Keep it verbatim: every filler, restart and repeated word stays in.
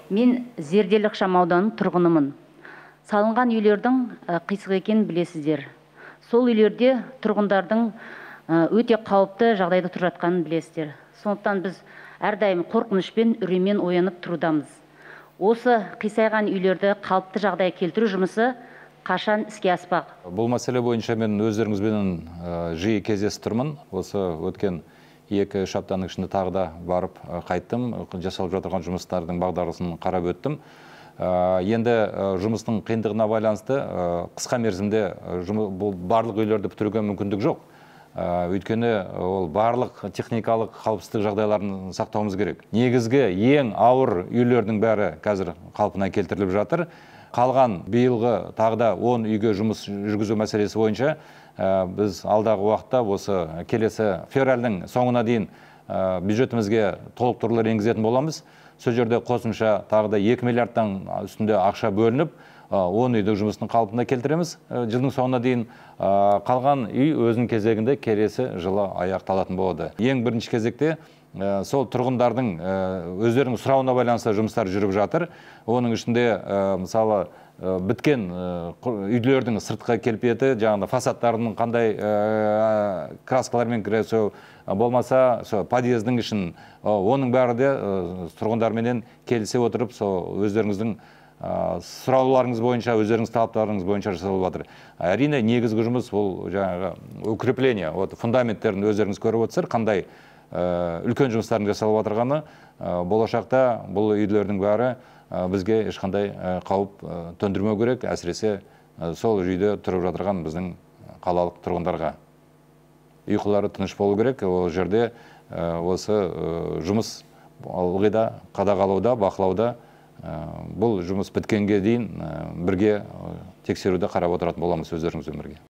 Мен Зерделі ықшамауданының тұрғынымын. Салынған үйлердің қисық екенін білесіздер. Сол үйлерде тұрғындардың өте қауіпті жағдайда тұрып жатқанын білесіздер. Сондықтан біз әрдайым қорқынышпен, үреймен оянып тұрудамыз. Осы қисайған үйлерді қалыпты жағдайға келтіру жұмысы қашан іске аспақ? Бұл мәселе бойынша мен өздеріңізбен жиі кездесіп тұрмын. Осы өткен екі үш аптаның ішінде тағы да барып қайттым, жасалып жатырған жұмыстардың бағдарламасын қарап өттім. Енді жұмыстың қиындығына байланысты қысқа мерзімде бұл барлық үйлерді бітіруге мүмкіндік жоқ. Өйткені ол барлық техникалық қауіпсіздік жағдайларын сақтауымыз керек. Негізгі ең ауыр үйлердің бәрі қазір қалпына келтіріліп жатыр. Қалған биылғы тағы да он үйге жұмыс жүргізу мәселесі бойынша біз алдағы уақытта осы келесі февральдың соңына дейін бюджетімізге толықтырулар енгізетін боламыз. Сол жерде қосымша тағы да екі миллиардтан үстінде ақша бөлініп, он үйдің жұмысын қалпына келтіреміз. Жылдың соңына дейін қалған үй өзінің кезегінде келесі жылы аяқталатын болады. Ең бірінші кезекте сол тұрғындардың өздерінің сұрауына байланысты жұмыстар жүріп жатыр. Оның ішінде мысалы біткен үйлердің сыртқы келбеті, жаңағы фасадтарының қандай краскалармен күресу болмаса, подъездің ішін, оның бәрі де тұрғындарменен келісе отырып, өздеріңіздің сұрауларыңыз бойынша, өздеріңіз талаптарыңыз бойынша жасалып жатыр. Әрине, негізгі жұмыс бұл жаңағы укрепление, фундаменттерін өздеріңіз көріп отырсыздар, қандай үлкен жұмыстардың жасалып отырғаны. Болашақта бұл үйлердің бәрі бізге ешқандай қауіп төндірмеу керек, әсіресе сол үйде тұрып жатырған біздің қалалық тұрғындарға. Ұйқылары тыныш болу керек, ол жерде осы жұмыс ылғи да қадағалауда, бақылауда, бұл жұмыс біткенге дейін бірге тексеруді қарап отыратын боламыз өздеріңізбен бірге.